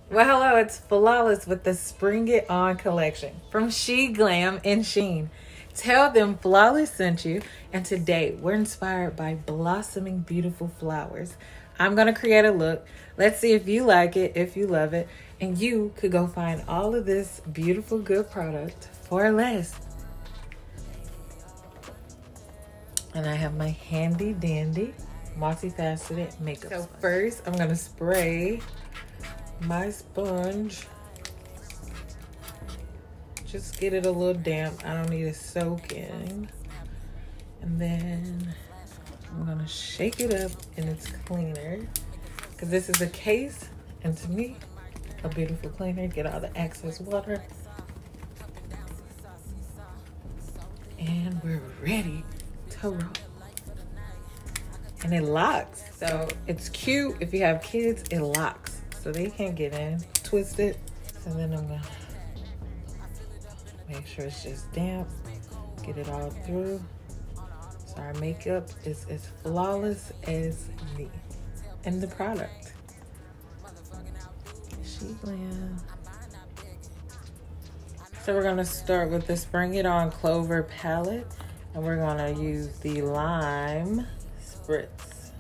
Well, hello, it's Flawless with the Spring It On collection from She Glam and Sheen. Tell them Flawless sent you, and today we're inspired by blossoming beautiful flowers. I'm going to create a look. Let's see if you like it, if you love it, and you could go find all of this beautiful, good product for less. And I have my handy dandy multifaceted makeup. So first, I'm going to spray my sponge. Just get it a little damp. I don't need it soaking. And then I'm gonna shake it up and it's cleaner. Because this is a case, and to me, a beautiful cleaner. Get all the excess water. And we're ready to roll. And it locks. So it's cute if you have kids, it locks. So they can't get in, twist it. So then I'm gonna make sure it's just damp, get it all through. So our makeup is as flawless as me. And the product. She Glam. So we're gonna start with the Spring It On Clover palette. And we're gonna use the Lime Spritz.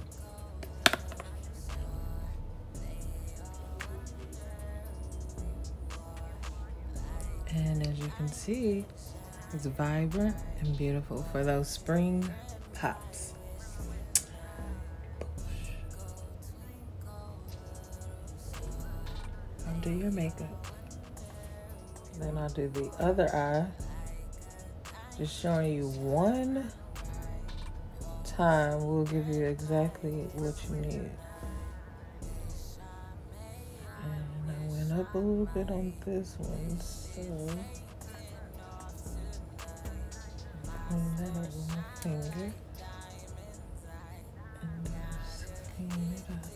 And as you can see, it's vibrant and beautiful for those spring pops. I'll do your makeup. Then I'll do the other eye. Just showing you one time will give you exactly what you need. And I went up a little bit on this one, so clean that up with my finger. And just clean it up.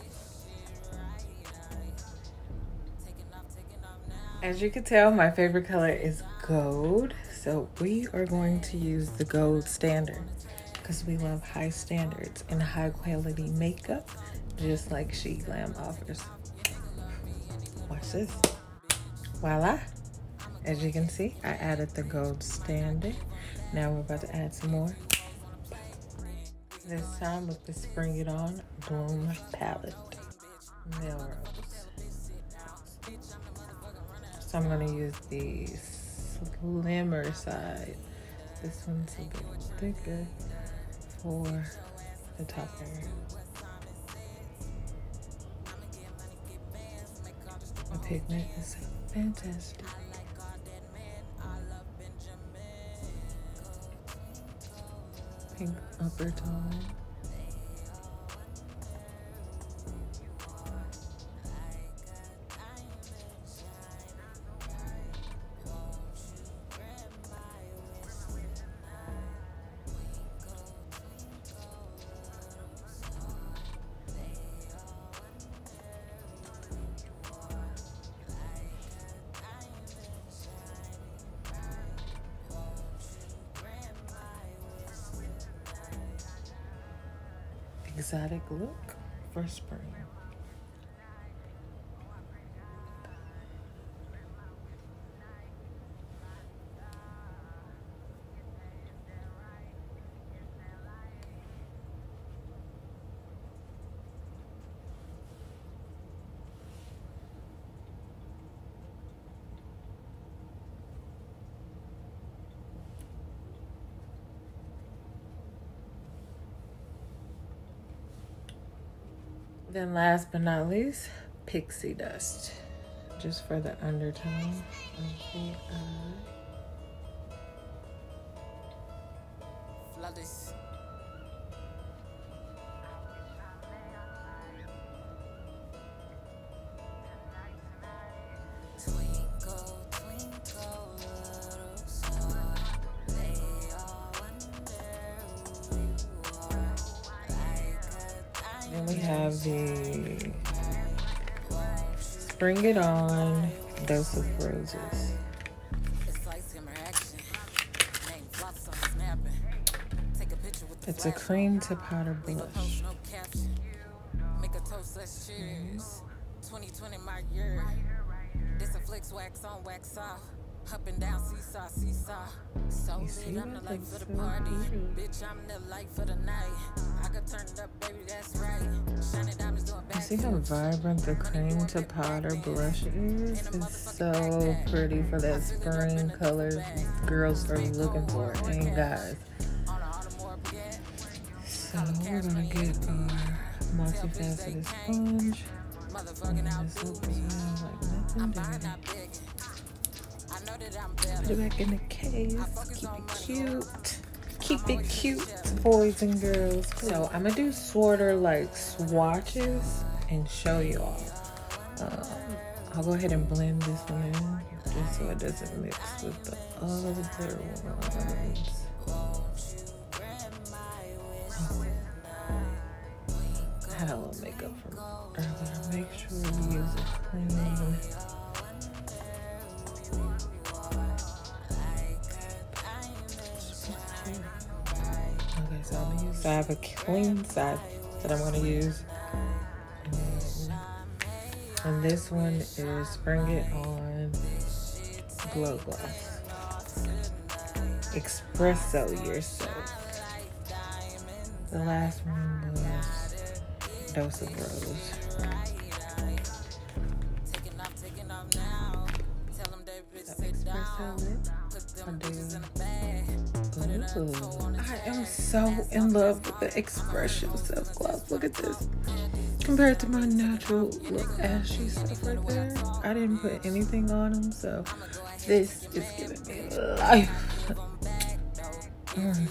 As you can tell, my favorite color is gold. So we are going to use the gold standard because we love high standards and high quality makeup, just like She Glam offers. Watch this. Voila. As you can see, I added the gold standard. Now we're about to add some more. This time with the Spring It On Bloom palette. Melrose. So I'm gonna use the slimmer side. This one's a bit thicker for the top area. The pigment is fantastic. Pink upper tone. Exotic look for spring. Then last but not least, pixie dust, just for the undertone of the eye. Flawless. Twinkle, twinkle, little star, they all wonder who you are. Then we have the Spring It On Dose of Roses. It's a cream to powder blush. Make a toast, let's cheers. 2020 my year. flicks, wax on, wax off. Up and down, seesaw, seesaw. So You see lit, I'm that? the life That's for the so party. pretty. Bitch, I'm the light for the night. I could turn it up, baby, that's right. Shining diamonds doing You see how backflips. vibrant the cream to powder blush is? It's so pretty for that spring color girls are looking for, and guys. On a Audemars Piguet. So we're gonna get our multifaceted sponge. Motherfucking out This do up me. like nothing Buying dirty. that big. I know that I'm Put better. it back in the case. Keep it cute. Keep it cute, boys and girls. So I'm gonna do sorter like swatches and show you all. I'll go ahead and blend this one in just so it doesn't mix with the other ones. I had a little makeup from earlier. Make sure you use it clean. Okay, so I'm gonna use. I have a clean side that I'm gonna use, and this one is Spring It On Glow Gloss. Espresso yourself. The last one was Dose of Rose. Taking off now. Tell them they bitch So sit down. espresso lip. Put them I do. bitches in the bag. Ooh. I am so in love with the Expression Self Gloss. Look at this. Compared to my natural look ashy stuff right there, I didn't put anything on them, so this is giving me life. Yes.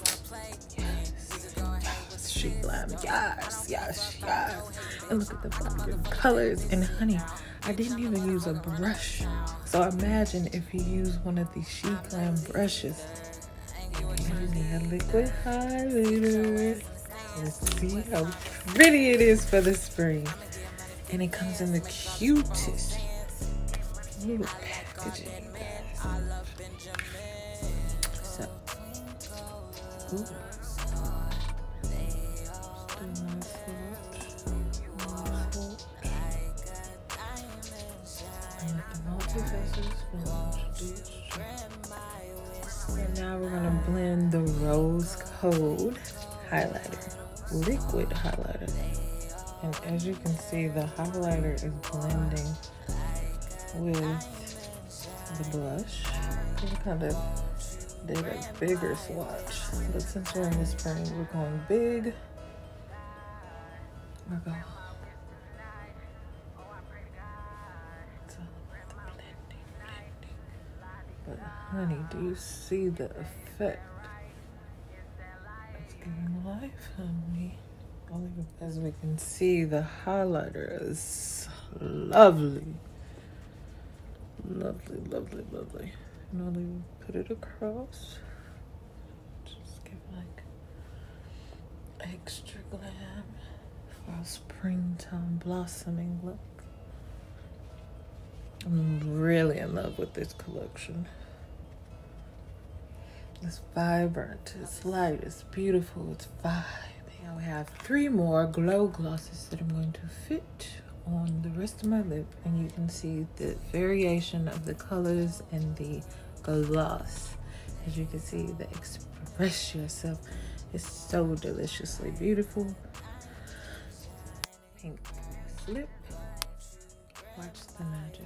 Yes. She glam. Yes, yes, yes. And look at the vibrant colors. And honey, I didn't even use a brush. So imagine if you use one of these She Glam brushes. You need a liquid highlighter. Let's see how pretty it is for the spring. And it comes in the cutest little packaging. So, ooh. And now we're gonna blend the Rose Code highlighter, liquid highlighter. And as you can see, the highlighter is blending with the blush. We kind of did a bigger swatch, but since we're in the spring, we're going big. We're going. It's all about the blending. But honey, do you see the effect? It's giving life, honey. As we can see, the highlighter is lovely. Lovely, lovely, lovely. And I'll even put it across. Just give like extra glam for a springtime blossoming look. I'm really in love with this collection. It's vibrant, it's light, it's beautiful, it's vibing. Now we have 3 more glow glosses that I'm going to fit on the rest of my lip, and you can see the variation of the colors and the gloss. As you can see, the Express Yourself is so deliciously beautiful. Pink slip. Watch the magic.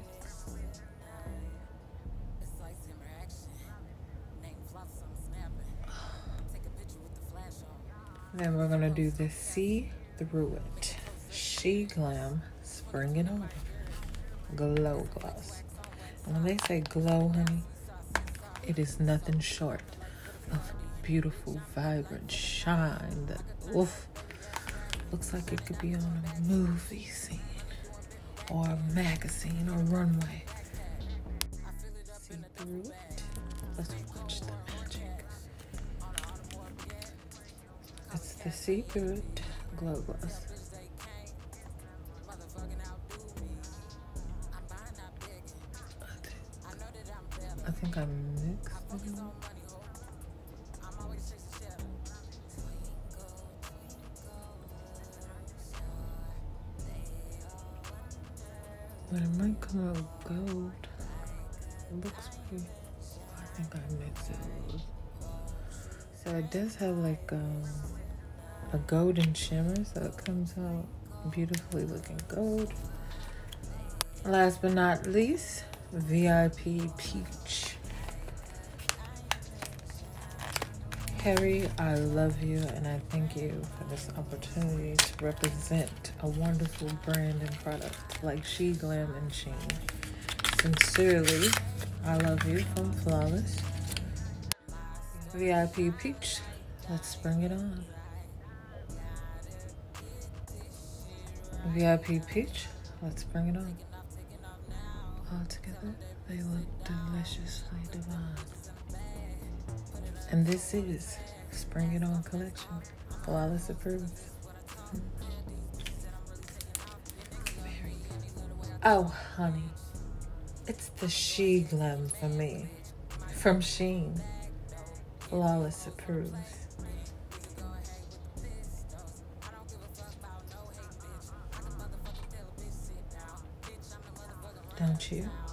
Then we're gonna do the See Through It She Glam Spring It On Glow Gloss. And when they say glow, honey, it is nothing short of beautiful, vibrant shine that looks like it could be on a movie scene or a magazine or runway. See through it. Let's watch the magic. It's the See Through It Glow Gloss. I think I mixed it up. But it might come out gold. It looks pretty. I think I mixed it a little. So it does have like a golden shimmer, so it comes out beautifully looking gold. Last but not least, VIP Peach. Harry, I love you and I thank you for this opportunity to represent a wonderful brand and product like SHEGLAM and Shein. Sincerely, I love you from Flawless. VIP Peach, let's bring it on. VIP Peach, let's bring it on. All together, they look deliciously divine. And this is Spring It On collection. Flawless approves. Oh, honey. It's the SHEGLAM for me. From Shein. Flawless approves. Don't you?